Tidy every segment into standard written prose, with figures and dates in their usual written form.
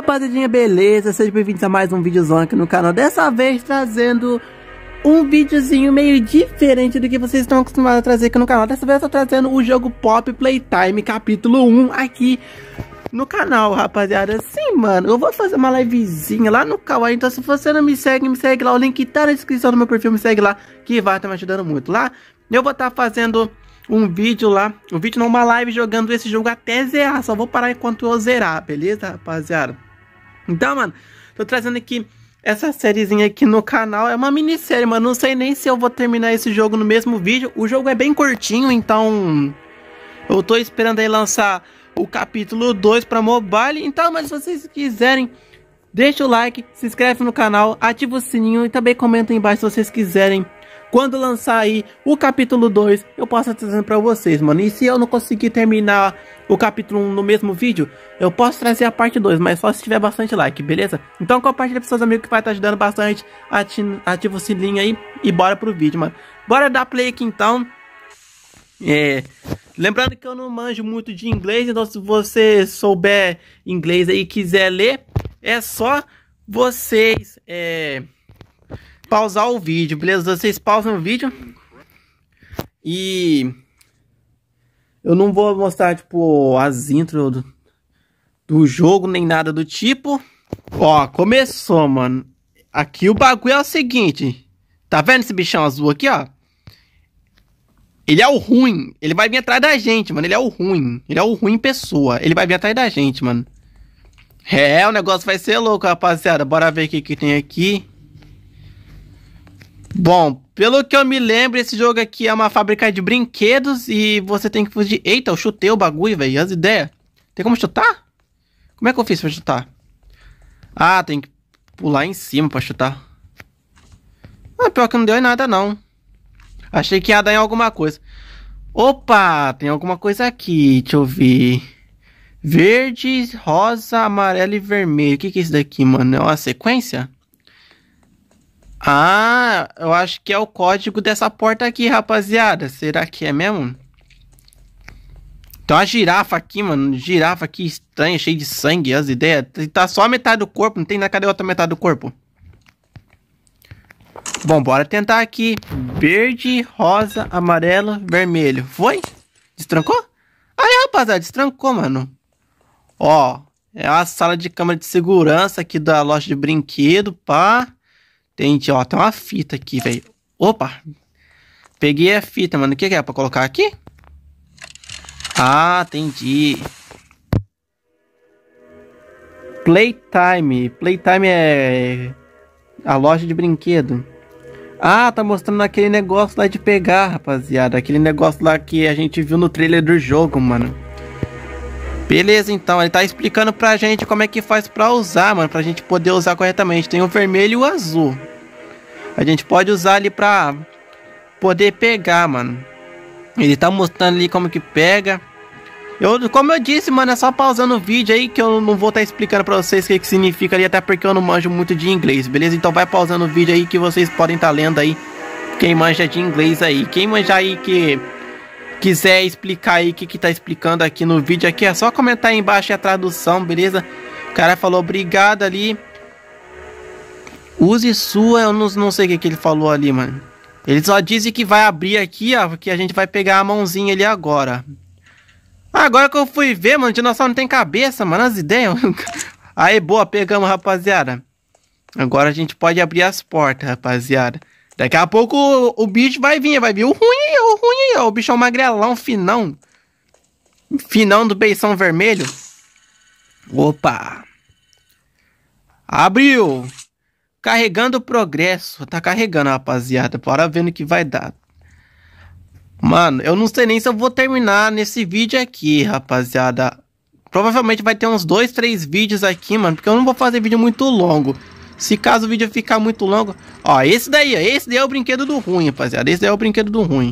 Rapaziadinha, beleza? Sejam bem-vindos a mais um videozão aqui no canal. Dessa vez trazendo um videozinho meio diferente do que vocês estão acostumados a trazer aqui no canal. Dessa vez eu tô trazendo o jogo Pop Playtime capítulo 1 aqui no canal, rapaziada. Sim, mano, eu vou fazer uma livezinha lá no Kawaii. Então se você não me segue lá. O link tá na descrição do meu perfil, me segue lá, que vai estar me ajudando muito. Lá eu vou estar fazendo um vídeo lá, uma live jogando esse jogo até zerar. Só vou parar enquanto eu zerar, beleza, rapaziada? Então, mano, tô trazendo aqui essa sériezinha aqui no canal. É uma minissérie, mano. Não sei nem se eu vou terminar esse jogo no mesmo vídeo. O jogo é bem curtinho, então eu tô esperando aí lançar o capítulo 2 pra mobile. Então, mas se vocês quiserem, deixa o like, se inscreve no canal, ativa o sininho e também comenta aí embaixo se vocês quiserem. Quando lançar aí o capítulo 2, eu posso estar trazendo pra vocês, mano. E se eu não conseguir terminar o capítulo 1 no mesmo vídeo, eu posso trazer a parte 2, mas só se tiver bastante like, beleza? Então compartilha pros seus amigos que vai estar ajudando bastante. Ativa o sininho aí e bora pro vídeo, mano. Bora dar play aqui então. Lembrando que eu não manjo muito de inglês, então se você souber inglês aí e quiser ler, é só vocês pausar o vídeo, beleza? Vocês pausam o vídeo e eu não vou mostrar, tipo, as intros do jogo, nem nada do tipo. Ó, começou, mano. Aqui o bagulho é o seguinte. Tá vendo esse bichão azul aqui, ó? Ele é o ruim. Ele vai vir atrás da gente, mano. Ele é o ruim. Ele é o ruim pessoa. Ele vai vir atrás da gente, mano. O negócio vai ser louco, rapaziada. Bora ver o que tem aqui. Bom, pelo que eu me lembro, esse jogo aqui é uma fábrica de brinquedos e você tem que fugir. Eita, eu chutei o bagulho, velho. As ideias. Tem como chutar? Como é que eu fiz pra chutar? Ah, tem que pular em cima pra chutar. Ah, pior que não deu em nada, não. Achei que ia dar em alguma coisa. Opa, tem alguma coisa aqui. Deixa eu ver. Verde, rosa, amarelo e vermelho. O que é isso daqui, mano? É uma sequência? Ah, eu acho que é o código dessa porta aqui, rapaziada. Será que é mesmo? Tem uma girafa aqui, mano. Girafa aqui estranha, cheia de sangue. As ideias. Tá só a metade do corpo. Não tem nada. Cadê a outra metade do corpo? Bom, bora tentar aqui. Verde, rosa, amarelo, vermelho. Foi? Destrancou? Aí, rapaziada, destrancou, mano. Ó, é a sala de câmera de segurança aqui da loja de brinquedo, pá. Ó, tem uma fita aqui, velho. Opa! Peguei a fita, mano. O que é pra colocar aqui? Ah, entendi. Playtime. Playtime é a loja de brinquedo. Ah, tá mostrando aquele negócio lá de pegar, rapaziada. Aquele negócio lá que a gente viu no trailer do jogo, mano. Beleza, então. Ele tá explicando pra gente como é que faz pra usar, mano. Pra gente poder usar corretamente. Tem o vermelho e o azul. A gente pode usar ali pra poder pegar, mano. Ele tá mostrando ali como que pega. Como eu disse, mano, é só pausando o vídeo aí que eu não vou estar explicando pra vocês o que significa ali, até porque eu não manjo muito de inglês, beleza? Então vai pausando o vídeo aí que vocês podem estar lendo aí, quem manja de inglês aí. Quem manja aí que quiser explicar aí o que tá explicando aqui no vídeo aqui, é só comentar aí embaixo a tradução, beleza? O cara falou obrigado ali. Use sua, eu não sei o que ele falou ali, mano. Ele só disse que vai abrir aqui, ó, que a gente vai pegar a mãozinha ali agora. Agora que eu fui ver, mano, o dinossauro não tem cabeça, mano, as ideias. Aí, boa, pegamos, rapaziada. Agora a gente pode abrir as portas, rapaziada. Daqui a pouco o bicho vai vir o ruim aí, ó. O bichão magrelão, finão. Finão do beição vermelho. Opa. Abriu. Carregando o progresso. Tá carregando, rapaziada. Bora ver no que vai dar. Mano, eu não sei nem se eu vou terminar nesse vídeo aqui, rapaziada. Provavelmente vai ter uns 2, 3 vídeos aqui, mano. Porque eu não vou fazer vídeo muito longo. Se caso o vídeo ficar muito longo... Ó, esse daí é o brinquedo do ruim, rapaziada. Esse daí é o brinquedo do ruim.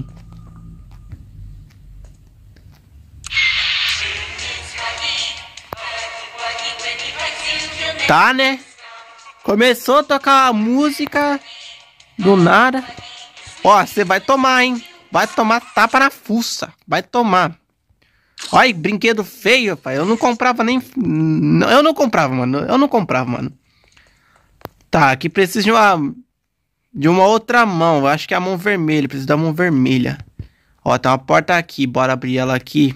Tá, né? Começou a tocar a música do nada. Ó, você vai tomar, hein? Vai tomar tapa na fuça. Vai tomar. Olha, brinquedo feio, pai. Eu não comprava nem... Eu não comprava, mano. Eu não comprava, mano. Tá, aqui precisa de uma outra mão. Eu acho que é a mão vermelha. Precisa da mão vermelha. Ó, tem uma porta aqui. Bora abrir ela aqui.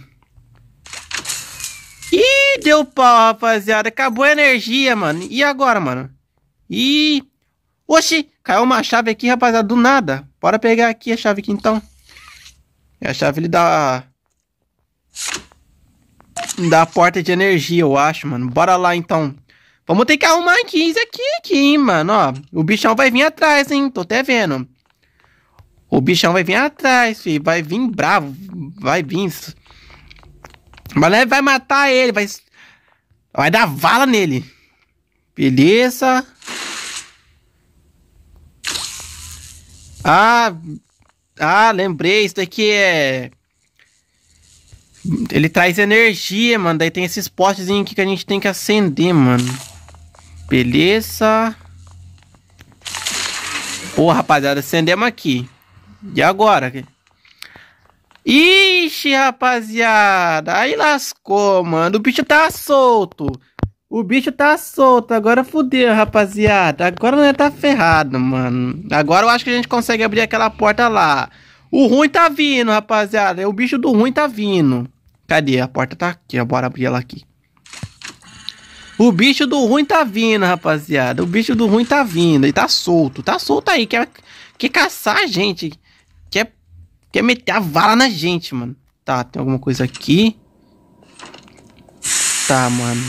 Ih, deu pau, rapaziada. Acabou a energia, mano. E agora, mano? Ih... Oxi, caiu uma chave aqui, rapaziada, do nada. Bora pegar aqui a chave aqui, então. É a chave da porta de energia, eu acho, mano. Bora lá, então. Vamos ter que arrumar aqui, hein, mano. Ó, o bichão vai vir atrás, hein. Tô até vendo. O bichão vai vir atrás, filho. Vai vir bravo. Vai vir. Mas vai matar ele. Vai dar vala nele. Beleza. Lembrei. Isso daqui é... Ele traz energia, mano. Daí tem esses postezinhos aqui que a gente tem que acender, mano. Beleza. Pô, rapaziada, acendemos aqui. E agora? Ixi, rapaziada. Aí lascou, mano. O bicho tá solto. O bicho tá solto. Agora fudeu, rapaziada. Agora não tá ferrado, mano. Agora eu acho que a gente consegue abrir aquela porta lá. O ruim tá vindo, rapaziada. O bicho do ruim tá vindo. Cadê? A porta tá aqui, ó. Bora abrir ela aqui. O bicho do ruim tá vindo, rapaziada. O bicho do ruim tá vindo. Ele tá solto. Tá solto aí. Quer caçar a gente. Quer meter a vala na gente, mano. Tá, tem alguma coisa aqui. Tá, mano.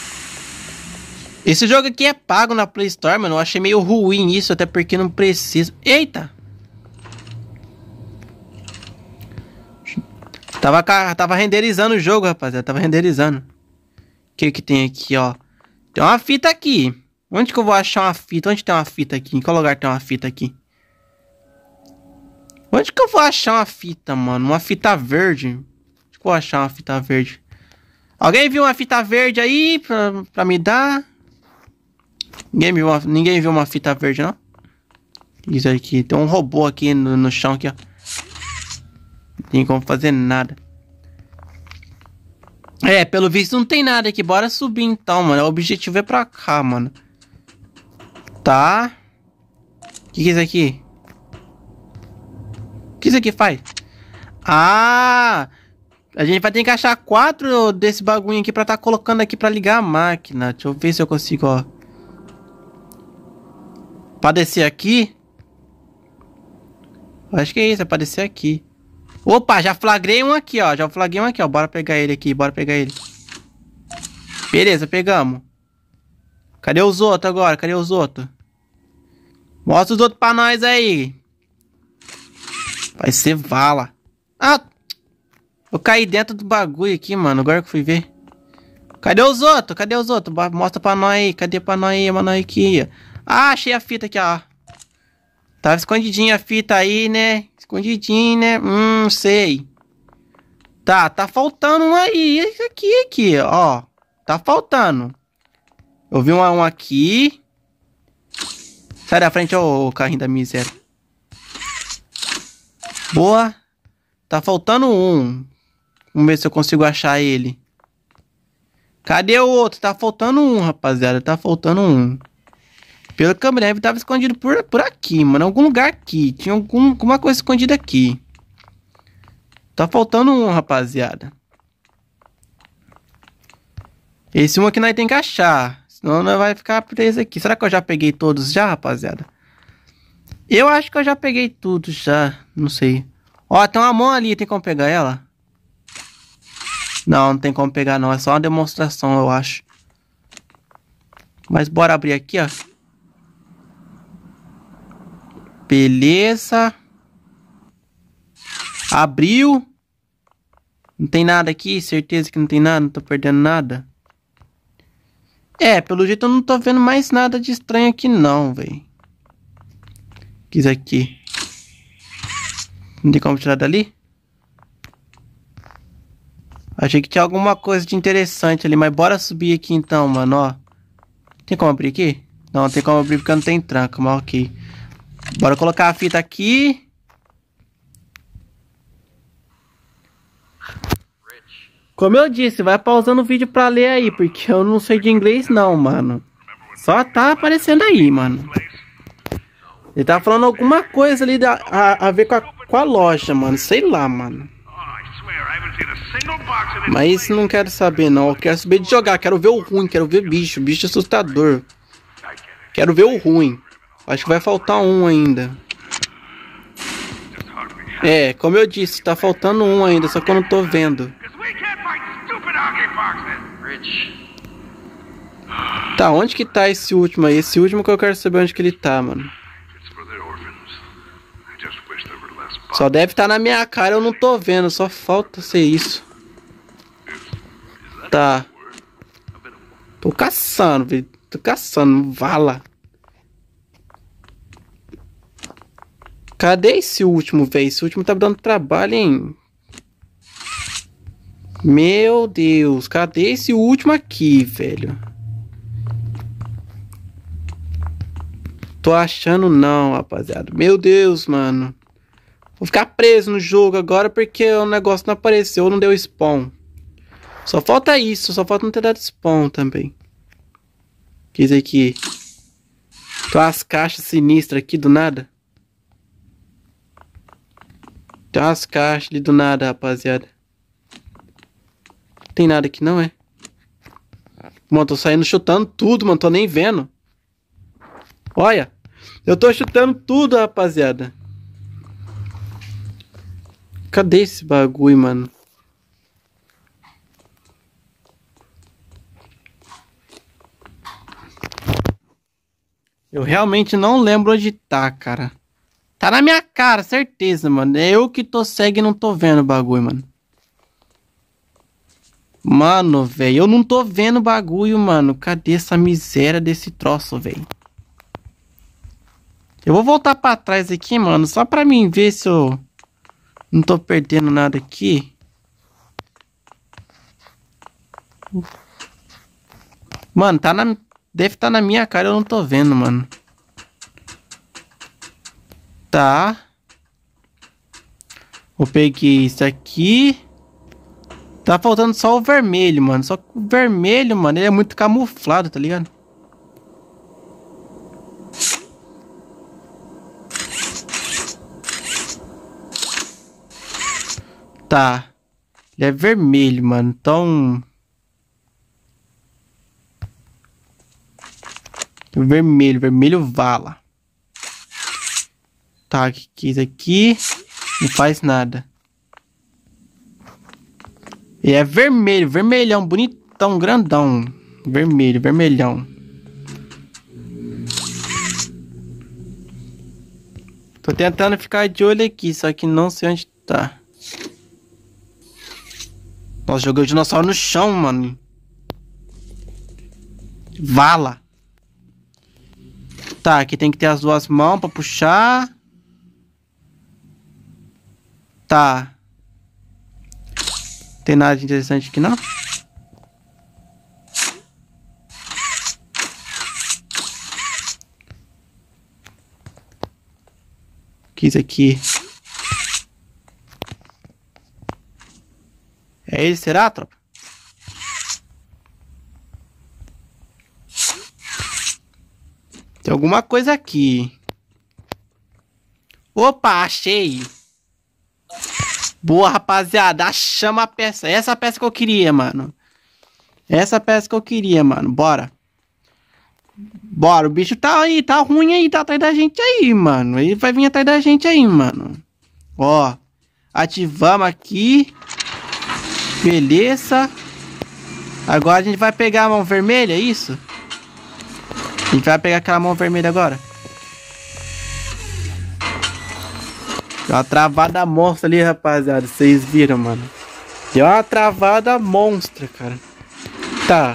Esse jogo aqui é pago na Play Store, mano. Eu achei meio ruim isso, até porque não precisa. Eita! Tava renderizando o jogo, rapaziada. Tava renderizando. O que tem aqui, ó? Tem uma fita aqui. Onde que eu vou achar uma fita? Onde tem uma fita aqui? Em qual lugar tem uma fita aqui? Onde que eu vou achar uma fita, mano? Uma fita verde. Onde que eu vou achar uma fita verde? Alguém viu uma fita verde aí pra me dar? Ninguém viu uma fita verde, não? Isso aqui. Tem um robô aqui no chão, aqui, ó. Não tem como fazer nada. É, pelo visto não tem nada aqui. Bora subir então, mano. O objetivo é pra cá, mano. Tá. O que é isso aqui? O que isso aqui faz? Ah! A gente vai ter que achar 4 desse bagulho aqui pra tá colocando aqui pra ligar a máquina. Deixa eu ver se eu consigo, ó. Pra descer aqui? Acho que é isso, é pra descer aqui. Opa, já flagrei um aqui, ó. Já flagrei um aqui, ó. Bora pegar ele aqui, bora pegar ele. Beleza, pegamos. Cadê os outros agora? Cadê os outros? Mostra os outros pra nós aí. Vai ser vala. Ah! Eu caí dentro do bagulho aqui, mano. Agora que eu fui ver. Cadê os outros? Cadê os outros? Mostra pra nós aí. Cadê pra nós aí, mano? Aqui. Ah, achei a fita aqui, ó. Tava escondidinha a fita aí, né? Escondidinho, né? Sei. Tá faltando um aí. Esse aqui, ó. Tá faltando. Eu vi um aqui. Sai da frente, ô carrinho da miséria. Boa. Tá faltando um. Vamos ver se eu consigo achar ele. Cadê o outro? Tá faltando um, rapaziada. Tá faltando um. Pelo que eu me lembro, tava escondido por aqui, mano. Em algum lugar aqui. Tinha alguma coisa escondida aqui. Tá faltando um, rapaziada. Esse um aqui nós tem que achar. Senão nós vai ficar preso aqui. Será que eu já peguei todos já, rapaziada? Eu acho que eu já peguei tudo já. Não sei. Ó, tem uma mão ali. Tem como pegar ela? Não tem como pegar não. É só uma demonstração, eu acho. Mas bora abrir aqui, ó. Beleza. Abriu. Não tem nada aqui. Certeza que não tem nada. Não tô perdendo nada. É, pelo jeito eu não tô vendo mais nada de estranho aqui não, velho. Que isso aqui? Não tem como tirar dali? Achei que tinha alguma coisa de interessante ali. Mas bora subir aqui então, mano, ó. Tem como abrir aqui? Não, tem como abrir porque não tem tranca, mas ok. Bora colocar a fita aqui. Como eu disse, vai pausando o vídeo pra ler aí, porque eu não sei de inglês não, mano. Só tá aparecendo aí, mano. Ele tá falando alguma coisa ali a ver com a loja, mano. Sei lá, mano. Mas isso não quero saber, não. Eu quero saber de jogar. Quero ver o ruim. Quero ver bicho. Bicho assustador. Quero ver o ruim. Acho que vai faltar um ainda. É, como eu disse, tá faltando um ainda. Só que eu não tô vendo. Tá, onde que tá esse último aí? Esse último que eu quero saber onde que ele tá, mano. Só deve estar na minha cara, eu não tô vendo. Só falta ser isso. Tá. Tô caçando, velho. Tô caçando. Vala. Cadê esse último, velho? Esse último tá me dando trabalho, hein? Meu Deus. Cadê esse último aqui, velho? Tô achando não, rapaziada. Meu Deus, mano. Vou ficar preso no jogo agora porque o negócio não apareceu, não deu spawn. Só falta isso, só falta não ter dado spawn também. Que isso aqui? Tem umas caixas sinistras aqui do nada. Tem umas caixas ali do nada, rapaziada. Não tem nada aqui não, é? Mano, tô saindo chutando tudo, mano, tô nem vendo. Olha, eu tô chutando tudo, rapaziada. Cadê esse bagulho, mano? Eu realmente não lembro onde tá, cara. Tá na minha cara, certeza, mano. É eu que tô cego e não tô vendo o bagulho, mano. Mano, velho, eu não tô vendo o bagulho, mano. Cadê essa miséria desse troço, velho? Eu vou voltar pra trás aqui, mano, só pra mim ver se eu não tô perdendo nada aqui. Mano, tá na... deve estar na minha cara, eu não tô vendo, mano. Tá. Eu peguei isso aqui. Tá faltando só o vermelho, mano. Só que o vermelho, mano, ele é muito camuflado, tá ligado? Tá. Ele é vermelho, mano. Então... vermelho vala. Tá, o que é isso aqui? Não faz nada. E é vermelho, vermelhão, bonitão, grandão. Vermelhão. Tô tentando ficar de olho aqui, só que não sei onde tá. Nossa, joguei o dinossauro no chão, mano. Vala. Tá, aqui tem que ter as duas mãos pra puxar. Tá. Tem nada de interessante aqui, não? Que isso aqui? É ele, será, tropa? Tem alguma coisa aqui. Opa, achei. Boa, rapaziada. Achamos a peça. Essa peça que eu queria, mano. Essa peça que eu queria, mano. Bora. Bora. O bicho tá aí. Tá ruim aí. Tá atrás da gente aí, mano. Ele vai vir atrás da gente aí, mano. Ó. Ativamos aqui. Beleza. Agora a gente vai pegar a mão vermelha, é isso? A gente vai pegar aquela mão vermelha agora. Deu uma travada monstra ali, rapaziada. Vocês viram, mano. Deu uma travada monstra, cara. Tá.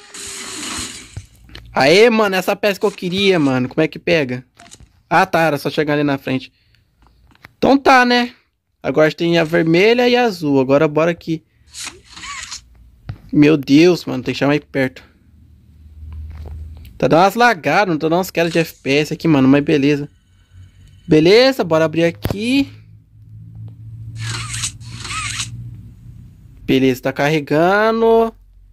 Aê, mano. Essa peça que eu queria, mano. Como é que pega? Ah, tá. Era só chegar ali na frente. Então tá, né? Agora tem a vermelha e a azul. Agora bora aqui. Meu Deus, mano. Tem que chamar aí perto. Tá dando umas lagadas. Não tô dando umas quedas de FPS aqui, mano. Mas beleza. Beleza, bora abrir aqui. Beleza, tá carregando.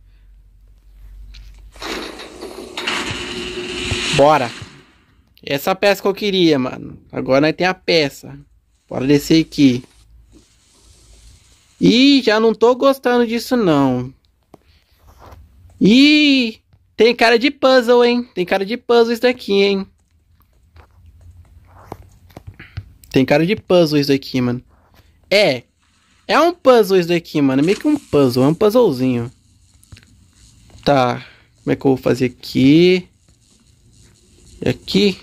Bora. Essa peça que eu queria, mano. Agora nós tem a peça. Bora descer aqui. Ih, já não tô gostando disso, não. Ih, tem cara de puzzle, hein? Tem cara de puzzle isso daqui, hein? Tem cara de puzzle isso daqui, mano. É um puzzle isso daqui, mano. É meio que um puzzle, é um puzzlezinho. Tá, como é que eu vou fazer aqui? E aqui?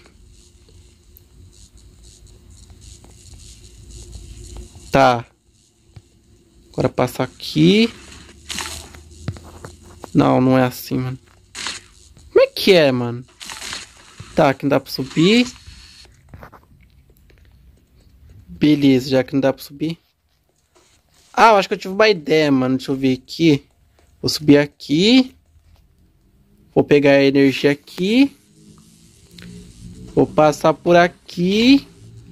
Tá. Agora passa aqui. Não, não é assim, mano. Como é que é, mano? Tá, aqui não dá pra subir. Beleza, já que não dá pra subir. Ah, eu acho que eu tive uma ideia, mano. Deixa eu ver aqui. Vou subir aqui. Vou pegar a energia aqui. Vou passar por aqui.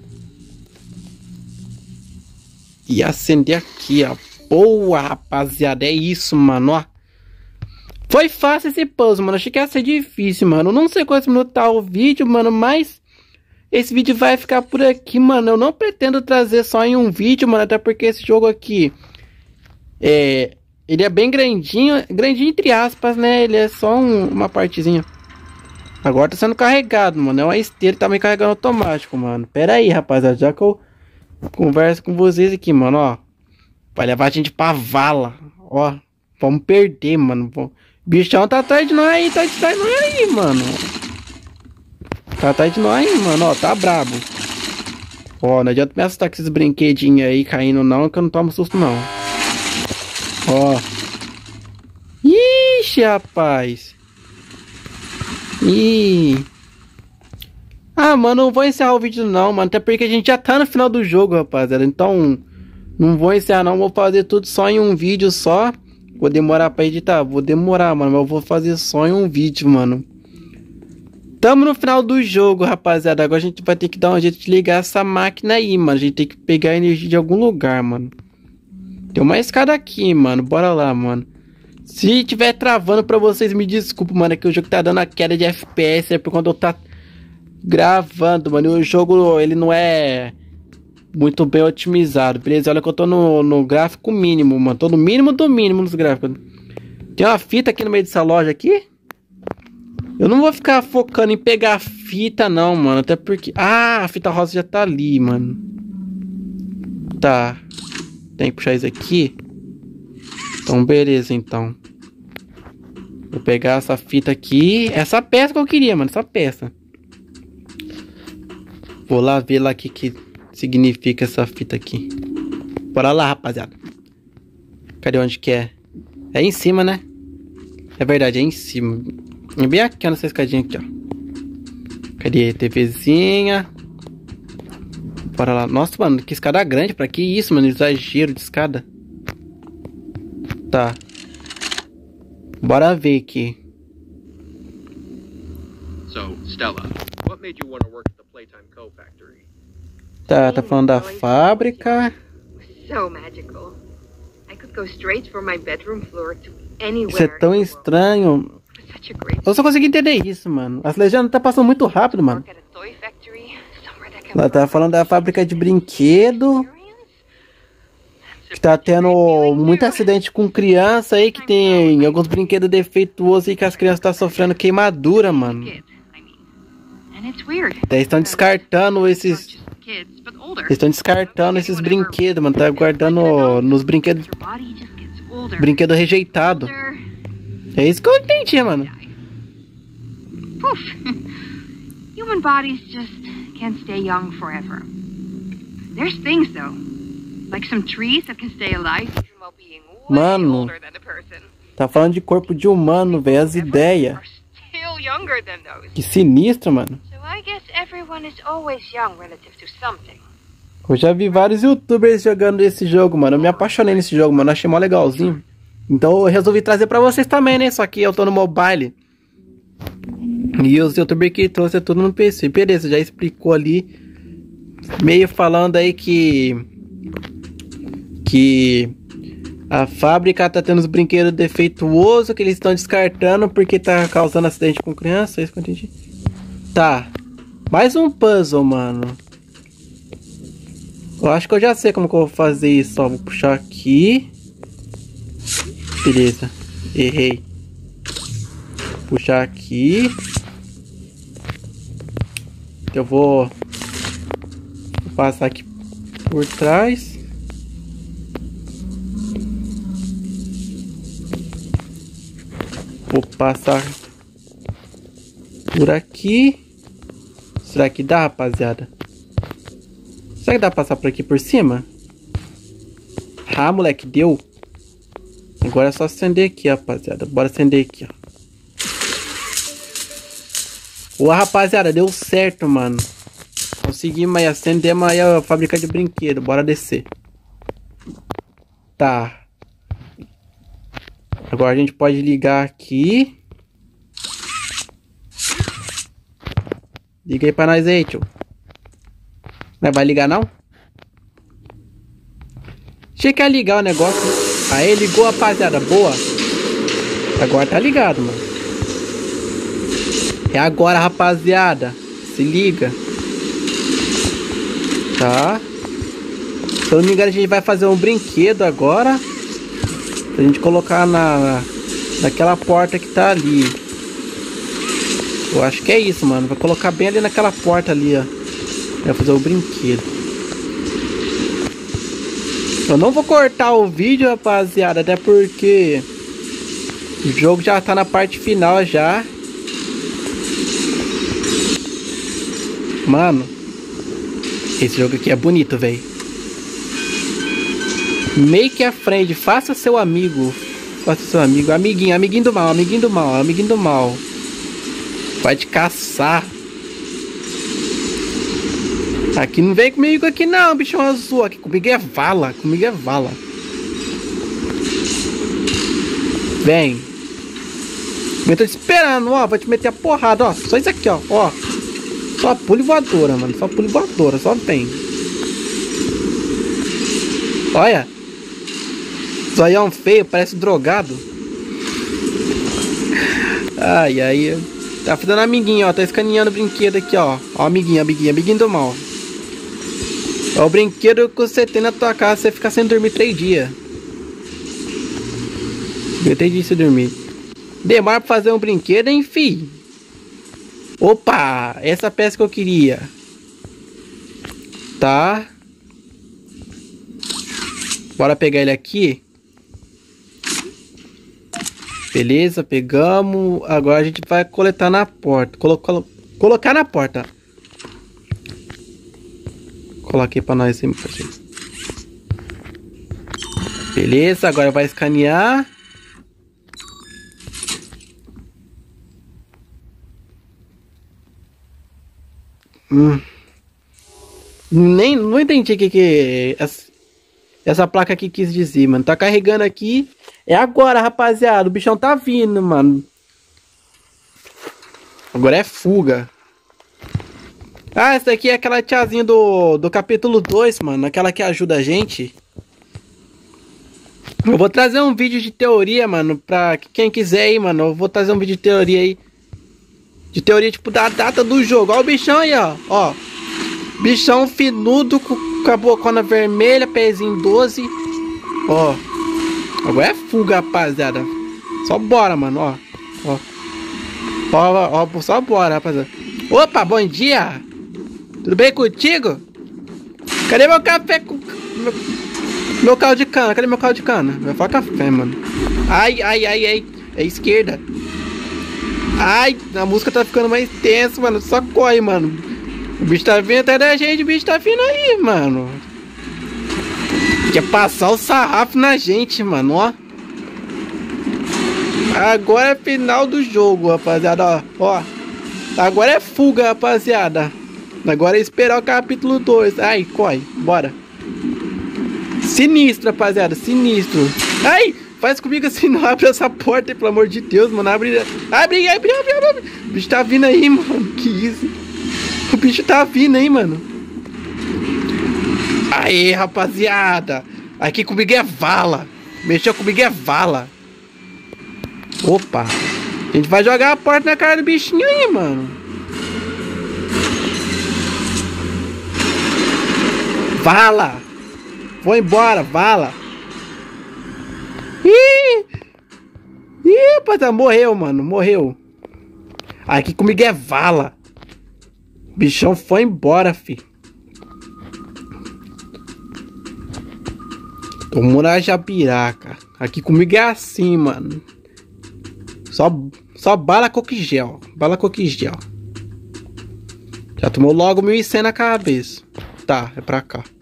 E acender aqui, ó. Boa, rapaziada. É isso, mano, ó. Foi fácil esse puzzle, mano. Achei que ia ser difícil, mano. Não sei quantos minutos tá o vídeo, mano, mas esse vídeo vai ficar por aqui, mano. Eu não pretendo trazer só em um vídeo, mano. Até porque esse jogo aqui ele é bem grandinho. Grandinho entre aspas, né? Ele é só uma partezinha. Agora tá sendo carregado, mano. É uma esteira, tá me carregando automático, mano. Pera aí, rapaziada. Já que eu converso com vocês aqui, mano, ó. Vai levar a gente pra vala. Ó, vamos perder, mano. O bichão tá atrás de nós aí. Tá atrás de nós aí, mano. Tá atrás de nós aí, mano. Ó, tá brabo. Ó, não adianta me assustar com esses brinquedinhos aí caindo não, que eu não tomo susto não. Ó. Ixi, rapaz. Ih. Ah, mano, não vou encerrar o vídeo não, mano. Até porque a gente já tá no final do jogo, rapaziada. Então, não vou encerrar não. Vou fazer tudo só em um vídeo só. Vou demorar pra editar. Vou demorar, mano. Mas eu vou fazer só em um vídeo, mano. Tamo no final do jogo, rapaziada. Agora a gente vai ter que dar um jeito de ligar essa máquina aí, mano. A gente tem que pegar energia de algum lugar, mano. Tem uma escada aqui, mano. Bora lá, mano. Se tiver travando pra vocês, me desculpa, mano. É que o jogo tá dando a queda de FPS. É por quando eu tá gravando, mano. E o jogo, ele não é muito bem otimizado, beleza? Olha que eu tô no gráfico mínimo, mano. Tô no mínimo do mínimo nos gráficos. Tem uma fita aqui no meio dessa loja aqui. Eu não vou ficar focando em pegar a fita, não, mano. Até porque... Ah, a fita rosa já tá ali, mano. Tá. Tem que puxar isso aqui. Então, beleza, então. Vou pegar essa fita aqui. Essa peça que eu queria, mano. Essa peça. Vou lá ver lá o que significa essa fita aqui. Bora lá, rapaziada. Cadê onde que é? É em cima, né? É verdade, é em cima. É bem aqui, nessa escadinha aqui, ó. Cadê? TVzinha. Bora lá. Nossa, mano, que escada grande. Pra que isso, mano? Exagero de escada. Tá. Bora ver aqui. So, Stella, what made you want to work at the Playtime Co. factory? Tá falando da fábrica. So magical. I could go straight from my bedroom floor to anywhere. Isso é tão estranho. Eu só consegui entender isso, mano. As legendas tá passando muito rápido, mano. Ela tá falando da fábrica de brinquedo. Que tá tendo muito acidente com criança aí. Que tem alguns brinquedos defeituosos aí que as crianças tá sofrendo queimadura, mano. Eles estão descartando esses... Eles estão descartando esses brinquedos, mano. Tá guardando nos brinquedos... Brinquedo rejeitado. É isso que eu entendi, mano. Human bodies just can't stay young forever. There's things though, like some trees that can stay alive even while being way older than a person. Tá falando de corpo de humano, velho, as ideias. Still younger than those. Que sinistro, mano. So I guess everyone is always young relative to something. Eu já vi vários youtubers jogando esse jogo, mano. Eu me apaixonei nesse jogo, mano. Achei mó legalzinho. Então eu resolvi trazer pra vocês também, né? Só que eu tô no mobile. E os youtubers que trouxe é tudo no PC. Beleza, já explicou ali. Meio falando aí que A fábrica tá tendo os brinquedos defeituosos que eles estão descartando porque tá causando acidente com criança. É isso que eu entendi. Tá. Mais um puzzle, mano. Eu acho que eu já sei como que eu vou fazer isso. Ó, vou puxar aqui. Beleza. Errei. Puxar aqui. Eu vou passar aqui por trás. Vou passar por aqui. Será que dá, rapaziada? Será que dá pra passar por aqui por cima? Ah, moleque, deu. Agora é só acender aqui, rapaziada. Bora acender aqui, ó. Ô, rapaziada, deu certo, mano. Conseguimos aí, acendemos aí a fábrica de brinquedo. Bora descer. Tá. Agora a gente pode ligar aqui. Liga aí pra nós aí, tio. Não vai ligar, não? Achei que ia ligar o negócio. Aí, ligou, rapaziada. Boa. Agora tá ligado, mano. É agora, rapaziada. Se liga. Tá. Se eu não me engano, a gente vai fazer um brinquedo agora. Pra gente colocar naquela porta que tá ali. Eu acho que é isso, mano. Vai colocar bem ali naquela porta ali, ó. Vai fazer o brinquedo. Eu não vou cortar o vídeo, rapaziada. Até porque o jogo já tá na parte final já. Mano, esse jogo aqui é bonito, velho. Make a friend, faça seu amigo. Faça seu amigo, amiguinho, amiguinho do mal, amiguinho do mal, amiguinho do mal. Vai te caçar. Aqui não vem comigo aqui não, bichão azul. Aqui comigo é vala, comigo é vala. Vem. Eu tô te esperando, ó. Vou te meter a porrada, ó. Só isso aqui, ó. Ó. Só pule voadora, mano. Só pule voadora, só vem. Olha. Zoião feio, parece drogado. Ai, ai. Tá fazendo amiguinho, ó. Tá escaneando o brinquedo aqui, ó. Ó, amiguinho, amiguinho, amiguinho do mal. É o brinquedo que você tem na tua casa, você fica sem dormir 3 dias. 3 dias sem dormir. Demora pra fazer um brinquedo, hein, fi? Opa! Essa peça que eu queria. Tá. Bora pegar ele aqui. Beleza, pegamos. Agora a gente vai coletar na porta. Colocar na porta. Coloquei pra nós aí, parceiro. Beleza, agora vai escanear. Não entendi o que essa placa aqui quis dizer, mano. Tá carregando aqui. É agora, rapaziada. O bichão tá vindo, mano. Agora é fuga. Ah, essa aqui é aquela tiazinha do capítulo 2, mano. Aquela que ajuda a gente. Eu vou trazer um vídeo de teoria, mano. Pra quem quiser aí, mano. Eu vou trazer um vídeo de teoria aí. De teoria, tipo, da data do jogo. Ó o bichão aí, ó. Ó. Bichão finudo com a bocona vermelha, pezinho 12. Ó. Agora é fuga, rapaziada. Só bora, mano, ó. Ó. Ó, só bora, rapaziada. Opa, bom dia. Tudo bem contigo? Cadê meu café? Meu caldo de cana, cadê meu caldo de cana? Vai falar café, mano. Ai, ai, ai, ai. É esquerda. Ai, a música tá ficando mais tensa, mano. Só corre, mano. O bicho tá vindo atrás da gente, o bicho tá vindo aí, mano. Quer passar o sarrafo na gente, mano, ó. Agora é final do jogo, rapaziada, ó. Agora é fuga, rapaziada. Agora é esperar o capítulo 2. Ai, corre, bora. Sinistro, rapaziada, sinistro. Ai, faz comigo assim, não abre essa porta aí, pelo amor de Deus, mano. Abre. O bicho tá vindo aí, mano. Que isso? O bicho tá vindo aí, mano. Aê, rapaziada. Aqui comigo é vala. Mexeu comigo é vala. Opa. A gente vai jogar a porta na cara do bichinho aí, mano. Vala. Vou embora, vala. Ih, rapaz, morreu, mano, morreu. Aqui comigo é vala. O bichão foi embora, fi. Tomou na jabiraca. Aqui comigo é assim, mano. Só bala coquigel. Bala coquigel. Já tomou logo 1.100 na cabeça. Tá, é pra cá.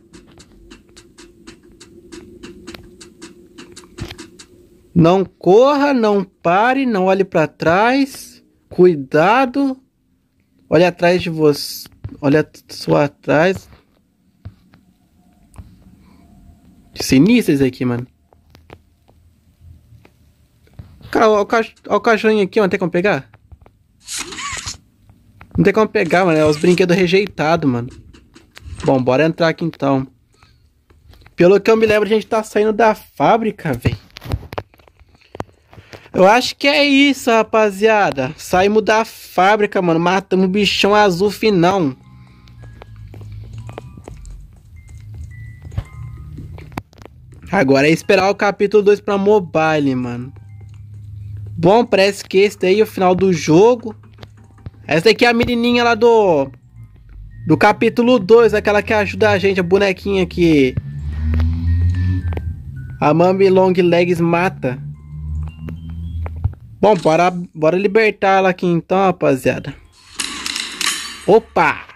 Não corra, não pare, não olhe pra trás. Cuidado. Olhe atrás de você. Olha só atrás. Sinistro esse aqui, mano. Olha o cachorrinho aqui, ó. Não tem como pegar? Não tem como pegar, mano. É os brinquedos rejeitados, mano. Bom, bora entrar aqui então. Pelo que eu me lembro, a gente tá saindo da fábrica, velho. Eu acho que é isso, rapaziada. Saímos da fábrica, mano. Matamos o bichão azul finão. Agora é esperar o capítulo 2 pra mobile, mano. Bom, parece que esse daí é o final do jogo. Essa daqui é a menininha lá do capítulo 2. Aquela que ajuda a gente, a bonequinha que a Mami Long Legs mata. Bom, bora libertar ela aqui então, rapaziada. Opa!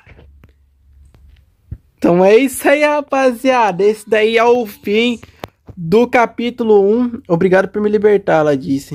Então é isso aí, rapaziada. Esse daí é o fim do capítulo 1. Obrigado por me libertar, ela disse.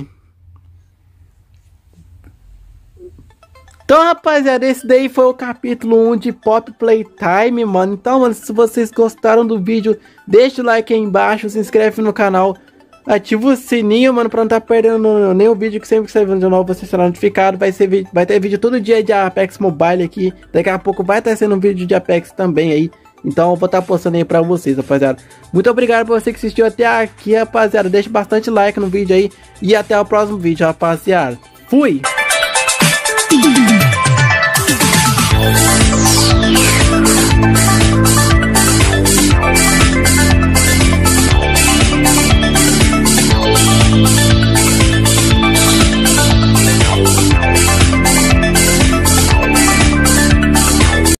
Então, rapaziada, esse daí foi o capítulo 1 de Pop Playtime, mano. Então, mano, se vocês gostaram do vídeo, deixa o like aí embaixo, se inscreve no canal. Ativa o sininho, mano, pra não estar perdendo nenhum vídeo, que sempre que sair vídeo de novo você será notificado. Vai ter vídeo todo dia de Apex Mobile aqui. Daqui a pouco vai estar sendo um vídeo de Apex também aí. Então eu vou estar postando aí pra vocês, rapaziada. Muito obrigado por você que assistiu até aqui, rapaziada. Deixa bastante like no vídeo aí. E até o próximo vídeo, rapaziada. Fui!